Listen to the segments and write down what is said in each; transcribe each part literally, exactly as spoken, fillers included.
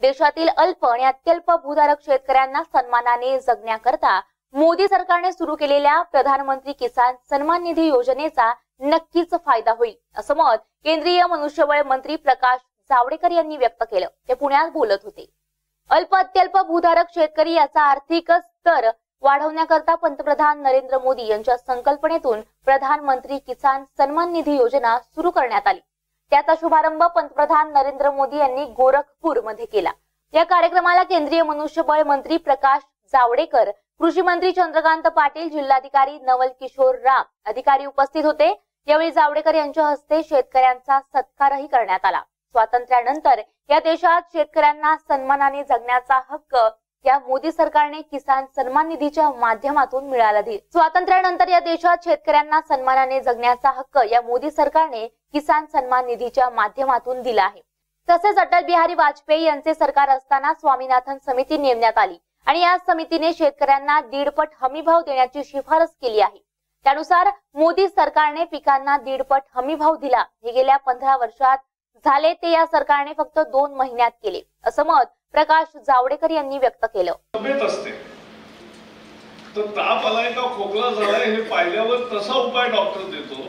देशातील अल्प आणि अत्यल्प भूधारक शेतकऱ्यांना सन्मानाने जगण्याकरता मोदी सरकारने सुरू केलेल्या प्रधानमंत्री किसान सन्मान निधी योजनेचा नक्कीच फायदा होईल, असं मत केंद्रीय मनुष्यबळ मंत्री प्रकाश जावडेकर यांनी व्यक्त केलं। ते पुण्यात बोलत होते। अल्प अत्यल्प भूधारक शेतकरी याचा आर्थिक स्तर वाढवण्याकरता पंतप्रधान नरेंद्र मोदी यांच्या संकल्पनेतून प्रधानमंत्री किसान सन्मान निधी योजना सुरू करण्यात आली। त्याचा शुभारंभ पंतप्रधान नरेंद्र मोदी यांनी गोरखपूर मध्ये केला। या कार्यक्रमाला केंद्रीय मनुष्यबळ मंत्री प्रकाश जावडेकर, कृषी मंत्री चंद्रकांत पाटील, जिल्हाधिकारी नवल किशोर राम अधिकारी उपस्थित होते। यावेळी जावडेकर यांच्या हस्ते शेतकऱ्यांचा सत्कारही करण्यात आला। स्वातंत्र्यानंतर या देशात शेतकऱ्यांना सन्मानाने जगण्याचा हक्क या मोदी सरकारने किसान सन्मान निधीच्या माध्यमातून मिळाला दिला। स्वातंत्र्यानंतर या देशात शेतकऱ्यांना सन्मानाने जगण्याचा हक्क या मोदी सरकारने किसान सन्मान निधीच्या माध्यमातून दिला आहे। तसेच अटल बिहारी वाजपेयी यांचे सरकार असताना स्वामीनाथन समिती नेमण्यात आली आणि या समितीने शेतकऱ्यांना दीडपट हमीभाव देण्याची शिफारस केली आहे। त्यानुसार मोदी सरकारने पिकांना दीडपट हमीभाव दिला। हे गेल्या पंधरा वर्षात झाले ते या सरकारने फक्त दोन महिन्यात केले, असं मत प्रकाश जावडेकर यांनी व्यक्त केलं। तब्येत असते तर ताप आलाय का खोकला झालाय हे पाहिल्यावर तसा उपाय डॉक्टर देतो,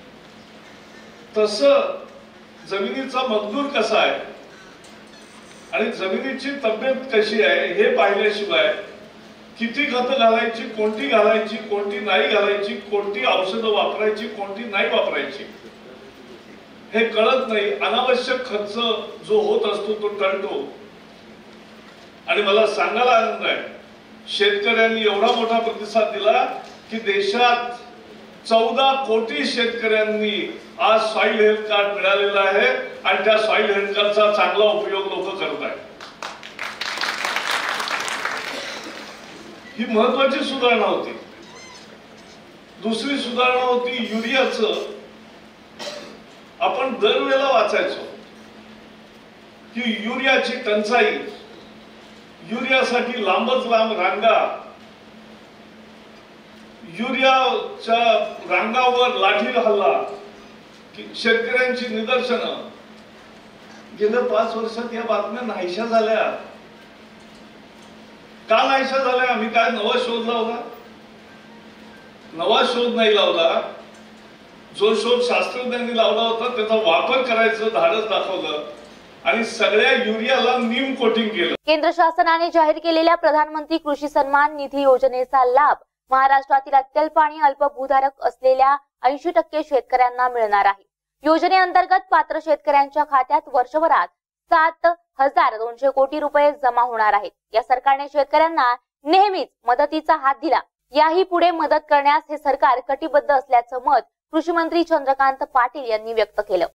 तसं जमिनीचा मजदूर कसा आहे आणि जमिनीची तब्येत कशी आहे हे पाहिल्याशिवाय किती खत घालायची, कोणती घालायची, कोणती नाही घालायची, कोणती औषधं वापरायची, कोणती नाही वापरायची हे कळत नाही। अनावश्यक खर्च जो होत असतो तो टळतो। आणि मला सांगायला आनंद आहे, शेतकऱ्यांनी एवढा मोठा प्रतिसाद दिला की देशात चौदा कोटी शेतकऱ्यांनी आज सॉइल हेल्थ कार्ड मिळालेला आहे आणि त्या सॉइल हेल्थ कार्डचा चांगला उपयोग लोक करत आहेत। ही महत्वाची सुधारणा होती। दुसरी सुधारणा होती युरियाचं। आपण दरवेळेला वाचायचो की युरियाची टंचाई, युरियासाठी लांबच लांब रांगा, युरियाच्या रांगावर लाठी हल्ला, शेतकऱ्यांची निदर्शनं। गेल्या पाच वर्षात या बातम्या नाहीशा झाल्या। का नाहीशा झाल्या? आम्ही काय नवा शोध लावला? नवा शोध नाही लावला। जो शोध शास्त्रज्ञांनी लावला होता त्याचा वापर करायचं धाडस दाखवलं आणि सगळ्या युरियाला नीम कोटिंग केलं। केंद्र शासनाने जाहीर केलेल्या प्रधानमंत्री कृषी सन्मान निधी योजनेचा लाभ महाराष्ट्रातील अत्यल्प आणि अल्प भूधारक असलेल्या ऐंशी टक्के शेतकऱ्यांना मिळणार आहे। योजनेअंतर्गत पात्र शेतकऱ्यांच्या खात्यात वर्षभरात सात हजार दोनशे कोटी रुपये जमा होणार आहेत। या सरकारने शेतकऱ्यांना नेहमीच मदतीचा हात दिला, याही पुढे मदत करण्यास हे सरकार कटिबद्ध असल्याचं मत कृषी मंत्री चंद्रकांत पाटील यांनी व्यक्त केलं।